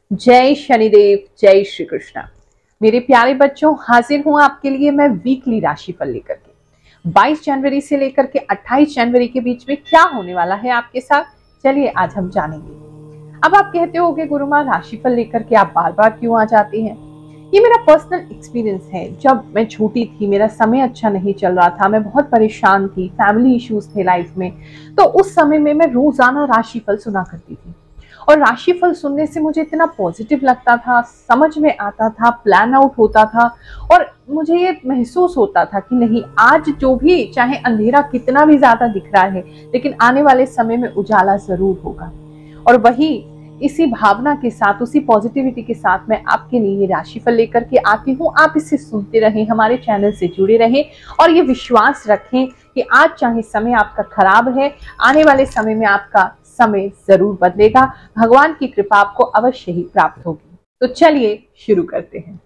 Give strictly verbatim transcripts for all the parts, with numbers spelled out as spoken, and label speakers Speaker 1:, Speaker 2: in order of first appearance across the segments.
Speaker 1: जय शनिदेव, जय श्री कृष्णा। मेरे प्यारे बच्चों, हाजिर हूं आपके लिए मैं वीकली राशिफल लेकर के। बाईस जनवरी से लेकर के अट्ठाईस जनवरी के बीच में क्या होने वाला है आपके साथ, चलिए आज हम जानेंगे। अब आप कहते हो कि गुरु माँ राशिफल लेकर के आप बार बार क्यों आ जाती हैं? ये मेरा पर्सनल एक्सपीरियंस है। जब मैं छोटी थी, मेरा समय अच्छा नहीं चल रहा था, मैं बहुत परेशान थी, फैमिली इश्यूज थे लाइफ में, तो उस समय में मैं रोजाना राशिफल सुना करती थी। और राशिफल सुनने से मुझे इतना पॉजिटिव लगता था, समझ में आता था, प्लान आउट होता था और मुझे ये महसूस होता था कि नहीं, आज जो भी चाहे अंधेरा कितना भी ज्यादा दिख रहा है, लेकिन आने वाले समय में उजाला जरूर होगा। और वही इसी भावना के साथ, उसी पॉजिटिविटी के साथ मैं आपके लिए ये राशिफल लेकर के आती हूँ। आप इसे सुनते रहें, हमारे चैनल से जुड़े रहें और ये विश्वास रखें कि आज चाहे समय आपका खराब है, आने वाले समय में आपका समय जरूर बदलेगा। भगवान की कृपा आपको अवश्य ही प्राप्त होगी। तो चलिए शुरू करते हैं।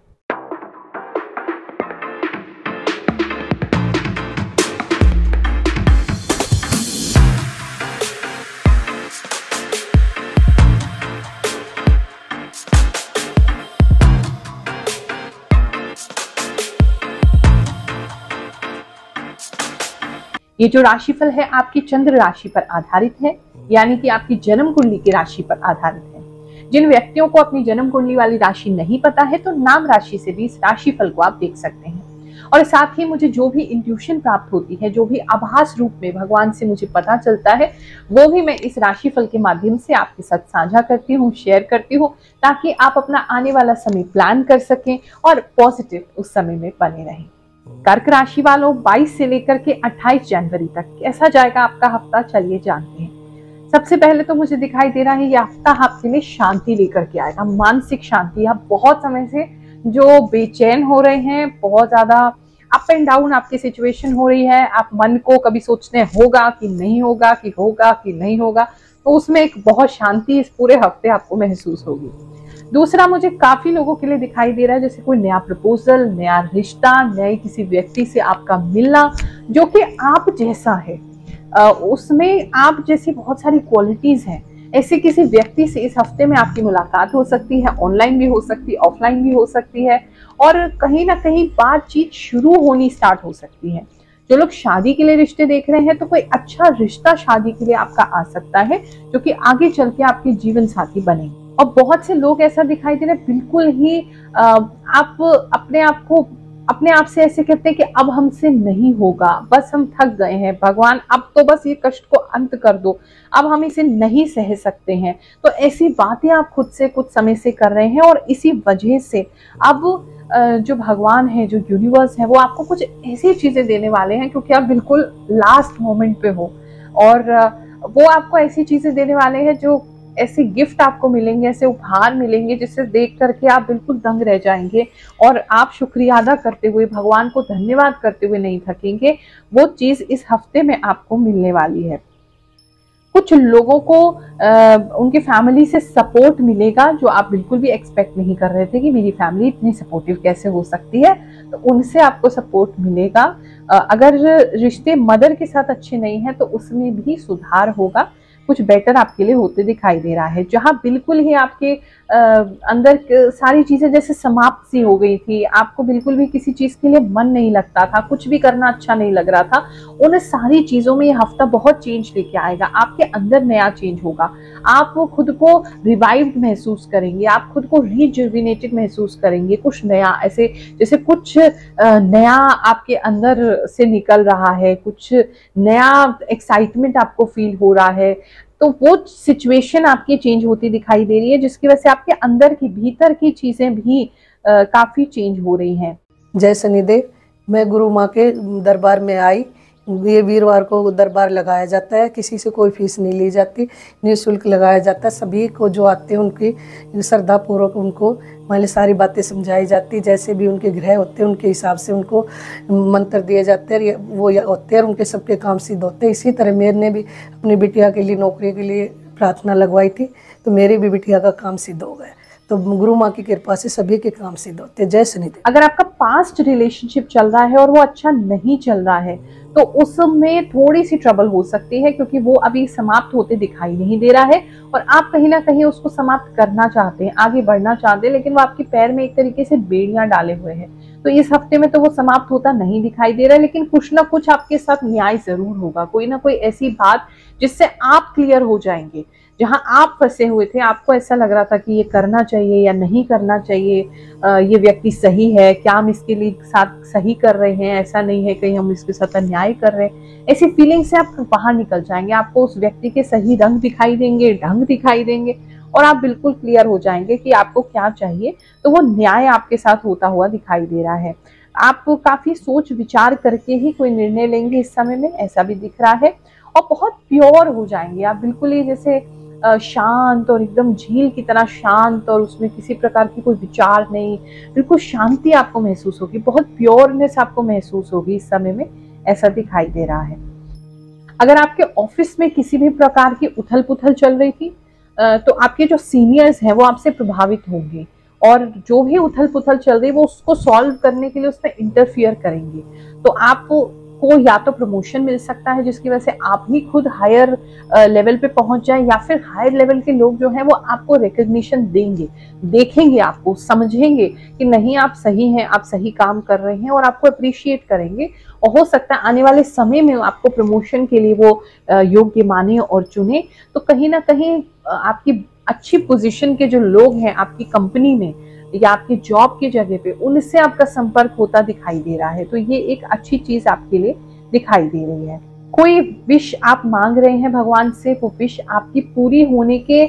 Speaker 1: ये जो राशिफल है आपकी चंद्र राशि पर आधारित है, यानी कि आपकी जन्म कुंडली की राशि पर आधारित है। जिन व्यक्तियों को अपनी जन्म कुंडली वाली राशि नहीं पता है, तो नाम राशि से भी इस राशिफल को आप देख सकते हैं। और साथ ही मुझे जो भी इंट्यूशन प्राप्त होती है, जो भी आभास रूप में भगवान से मुझे पता चलता है, वो भी मैं इस राशिफल के माध्यम से आपके साथ साझा करती हूँ, शेयर करती हूँ, ताकि आप अपना आने वाला समय प्लान कर सकें और पॉजिटिव उस समय में बने रहें। कर्क राशि वालों, बाईस से लेकर के अट्ठाईस जनवरी तक कैसा जाएगा आपका हफ्ता, चलिए जानते हैं। सबसे पहले तो मुझे दिखाई दे रहा है ये हफ्ता आपके लिए शांति लेकर के आएगा, मानसिक शांति। आप बहुत समय से जो बेचैन हो रहे हैं, बहुत ज्यादा अप एंड डाउन आपकी सिचुएशन हो रही है, आप मन को कभी सोचते हैं होगा कि नहीं होगा, कि होगा कि नहीं होगा, तो उसमें एक बहुत शांति इस पूरे हफ्ते आपको महसूस होगी। दूसरा, मुझे काफी लोगों के लिए दिखाई दे रहा है जैसे कोई नया प्रपोजल, नया रिश्ता, नए किसी व्यक्ति से आपका मिलना जो कि आप जैसा है, उसमें आप जैसी बहुत सारी क्वालिटीज हैं। ऐसे किसी व्यक्ति से इस हफ्ते में आपकी मुलाकात हो सकती है, ऑनलाइन भी हो सकती है, ऑफलाइन भी हो सकती है, और कहीं ना कहीं बातचीत शुरू होनी स्टार्ट हो सकती है। जो लोग शादी के लिए रिश्ते देख रहे हैं, तो कोई अच्छा रिश्ता शादी के लिए आपका आ सकता है, जो कि आगे चल के आपके जीवन साथी बनेंगे। और बहुत से लोग ऐसा दिखाई दे रहे हैं, बिल्कुल ही आप अपने आप को अपने आप से ऐसे कहते हैं कि अब हमसे नहीं होगा, बस हम थक गए हैं, भगवान अब तो बस ये कष्ट को अंत कर दो, अब हम इसे नहीं सह सकते हैं। तो ऐसी बातें आप खुद से कुछ समय से कर रहे हैं और इसी वजह से अब जो भगवान है, जो यूनिवर्स है, वो आपको कुछ ऐसी चीजें देने वाले हैं, क्योंकि आप बिल्कुल लास्ट मोमेंट पे हो, और वो आपको ऐसी चीजें देने वाले हैं, जो ऐसे गिफ्ट आपको मिलेंगे, ऐसे उपहार मिलेंगे, जिसे देख करके आप बिल्कुल दंग रह जाएंगे और आप शुक्रिया अदा करते हुए, भगवान को धन्यवाद करते हुए नहीं थकेंगे। वो चीज इस हफ्ते में आपको मिलने वाली है। कुछ लोगों को आ, उनके फैमिली से सपोर्ट मिलेगा, जो आप बिल्कुल भी एक्सपेक्ट नहीं कर रहे थे कि मेरी फैमिली इतनी सपोर्टिव कैसे हो सकती है, तो उनसे आपको सपोर्ट मिलेगा। आ, अगर रिश्ते मदर के साथ अच्छे नहीं हैं, तो उसमें भी सुधार होगा, कुछ बेटर आपके लिए होते दिखाई दे रहा है। जहां बिल्कुल ही आपके आ, अंदर सारी चीजें जैसे समाप्त सी हो गई थी, आपको बिल्कुल भी किसी चीज के लिए मन नहीं लगता था, कुछ भी करना अच्छा नहीं लग रहा था, उन सारी चीजों में ये हफ्ता बहुत चेंज लेके आएगा। आपके अंदर नया चेंज होगा, आप खुद को रिवाइव्ड महसूस करेंगे, आप खुद को रिजुविनेटेड महसूस करेंगे। कुछ नया, ऐसे जैसे कुछ नया आपके अंदर से निकल रहा है, कुछ नया एक्साइटमेंट आपको फील हो रहा है, तो वो सिचुएशन आपकी चेंज होती दिखाई दे रही है, जिसकी वजह से आपके अंदर की, भीतर की चीजें भी आ, काफी चेंज हो रही हैं।
Speaker 2: जय शनिदेव। मैं गुरु माँ के दरबार में आई। ये वीरवार को दरबार लगाया जाता है, किसी से कोई फीस नहीं ली जाती, निःशुल्क लगाया जाता है। सभी को जो आते हैं उनकी श्रद्धा पूर्वक उनको पहले सारी बातें समझाई जाती, जैसे भी उनके ग्रह होते हैं उनके हिसाब से उनको मंत्र दिए जाते हैं, वो होते हैं, उनके सबके काम सिद्ध होते हैं। इसी तरह मेरे ने भी अपनी बिटिया के लिए नौकरी के लिए प्रार्थना लगवाई थी, तो मेरी भी बिटिया का काम सिद्ध हो गया। तो गुरु माँ की कृपा से सभी के काम सिद्ध होते हैं। जय शनिदेव।
Speaker 1: अगर आपका पास्ट रिलेशनशिप चल रहा है और वो अच्छा नहीं चल रहा है, तो उसमें थोड़ी सी ट्रबल हो सकती है, क्योंकि वो अभी समाप्त होते दिखाई नहीं दे रहा है और आप कहीं ना कहीं उसको समाप्त करना चाहते हैं, आगे बढ़ना चाहते हैं, लेकिन वो आपके पैर में एक तरीके से बेड़ियां डाले हुए हैं। तो इस हफ्ते में तो वो समाप्त होता नहीं दिखाई दे रहा है, लेकिन कुछ ना कुछ आपके साथ न्याय जरूर होगा, कोई ना कोई ऐसी बात जिससे आप क्लियर हो जाएंगे। जहां आप फंसे हुए थे, आपको ऐसा लग रहा था कि ये करना चाहिए या नहीं करना चाहिए, आ, ये व्यक्ति सही है क्या, हम इसके लिए साथ सही कर रहे हैं, ऐसा नहीं है कहीं हम इसके साथ अन्याय कर रहे हैं, ऐसी फीलिंग से आप बाहर निकल जाएंगे। आपको उस व्यक्ति के सही रंग दिखाई देंगे, ढंग दिखाई देंगे और आप बिल्कुल क्लियर हो जाएंगे कि आपको क्या चाहिए। तो वो न्याय आपके साथ होता हुआ दिखाई दे रहा है। आप काफी सोच विचार करके ही कोई निर्णय लेंगे इस समय में, ऐसा भी दिख रहा है, और बहुत प्योर हो जाएंगे आप, बिल्कुल ही जैसे शांत और एकदम झील की तरह शांत, और उसमें किसी प्रकार की कोई विचार नहीं, बिल्कुल शांति आपको महसूस होगी, बहुत प्योरनेस आपको महसूस होगी इस समय में, ऐसा दिखाई दे रहा है। अगर आपके ऑफिस में किसी भी प्रकार की उथल पुथल चल रही थी, तो आपके जो सीनियर्स हैं वो आपसे प्रभावित होंगे, और जो भी उथल पुथल चल रही है वो उसको सॉल्व करने के लिए उसमें इंटरफियर करेंगे। तो आपको को या तो प्रमोशन मिल सकता है जिसकी वजह से आप ही खुद हायर लेवल पे पहुंच जाए, या फिर हायर लेवल के लोग जो हैं वो आपको रिकग्निशन देंगे, देखेंगे आपको, समझेंगे कि नहीं आप सही हैं, आप सही काम कर रहे हैं, और आपको अप्रिशिएट करेंगे। और हो सकता है आने वाले समय में आपको प्रमोशन के लिए वो योग्य माने और चुने। तो कहीं ना कहीं आपकी अच्छी पोजीशन के जो लोग हैं आपकी कंपनी में या आपकी जॉब की जगह पे, उनसे आपका संपर्क होता दिखाई दे रहा है। तो ये एक अच्छी चीज आपके लिए दिखाई दे रही है। कोई विश आप मांग रहे हैं भगवान से, वो विश आपकी पूरी होने के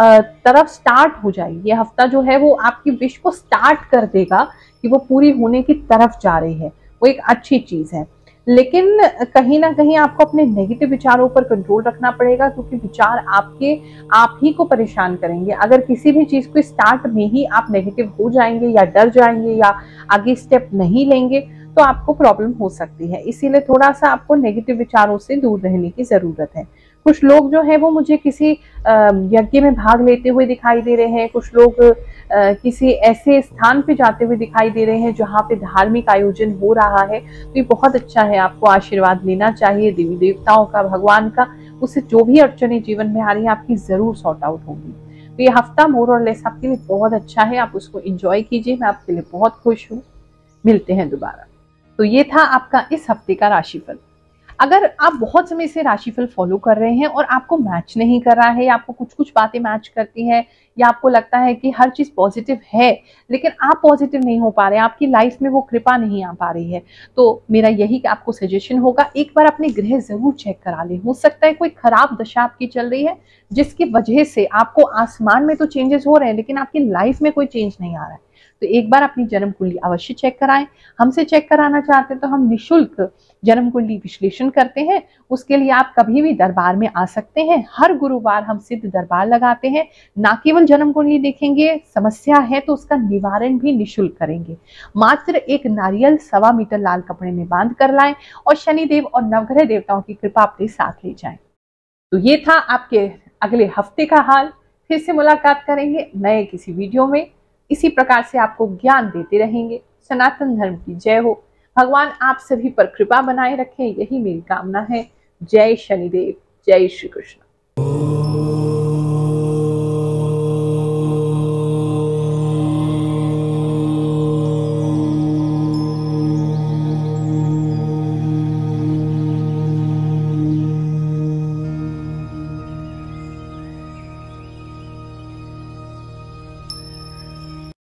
Speaker 1: तरफ स्टार्ट हो जाएगी। ये हफ्ता जो है वो आपकी विश को स्टार्ट कर देगा कि वो पूरी होने की तरफ जा रही है, वो एक अच्छी चीज है। लेकिन कहीं ना कहीं आपको अपने नेगेटिव विचारों पर कंट्रोल रखना पड़ेगा, क्योंकि विचार आपके आप ही को परेशान करेंगे। अगर किसी भी चीज को स्टार्ट में ही आप नेगेटिव हो जाएंगे या डर जाएंगे या आगे स्टेप नहीं लेंगे तो आपको प्रॉब्लम हो सकती है। इसीलिए थोड़ा सा आपको नेगेटिव विचारों से दूर रहने की जरूरत है। कुछ लोग जो है वो मुझे किसी यज्ञ में भाग लेते हुए दिखाई दे रहे हैं, कुछ लोग किसी ऐसे स्थान पे जाते हुए दिखाई दे रहे हैं जहाँ पे धार्मिक आयोजन हो रहा है। तो ये बहुत अच्छा है, आपको आशीर्वाद लेना चाहिए देवी देवताओं का, भगवान का। उससे जो भी अड़चने जीवन में आ रही है आपकी जरूर सॉर्ट आउट होगी। तो ये हफ्ता मोर और लेस आपके लिए बहुत अच्छा है, आप उसको एंजॉय कीजिए। मैं आपके लिए बहुत खुश हूँ। मिलते हैं दोबारा। तो ये था आपका इस हफ्ते का राशिफल। अगर आप बहुत समय से राशिफल फॉलो कर रहे हैं और आपको मैच नहीं कर रहा है, या आपको कुछ कुछ बातें मैच करती हैं, या आपको लगता है कि हर चीज पॉजिटिव है लेकिन आप पॉजिटिव नहीं हो पा रहे हैं, आपकी लाइफ में वो कृपा नहीं आ पा रही है, तो मेरा यही आपको सजेशन होगा, एक बार अपने ग्रह जरूर चेक करा लें। हो सकता है कोई खराब दशा आपकी चल रही है जिसकी वजह से आपको आसमान में तो चेंजेस हो रहे हैं लेकिन आपकी लाइफ में कोई चेंज नहीं आ रहा है। तो एक बार अपनी जन्म कुंडली अवश्य चेक कराएं। हमसे चेक कराना चाहते हैं तो हम निशुल्क जन्म कुंडली विश्लेषण करते हैं। उसके लिए आप कभी भी दरबार में आ सकते हैं। हर गुरुवार हम सिद्ध दरबार लगाते हैं। ना केवल जन्म कुंडली देखेंगे, समस्या है तो उसका निवारण भी निशुल्क करेंगे। मात्र एक नारियल सवा मीटर लाल कपड़े में बांध कर लाएं और शनिदेव और नवग्रह देवताओं की कृपा अपने साथ ले जाएं। तो ये था आपके अगले हफ्ते का हाल। फिर से मुलाकात करेंगे नए किसी वीडियो में। इसी प्रकार से आपको ज्ञान देते रहेंगे। सनातन धर्म की जय हो। भगवान आप सभी पर कृपा बनाए रखें, यही मेरी कामना है। जय शनिदेव, जय श्री कृष्ण।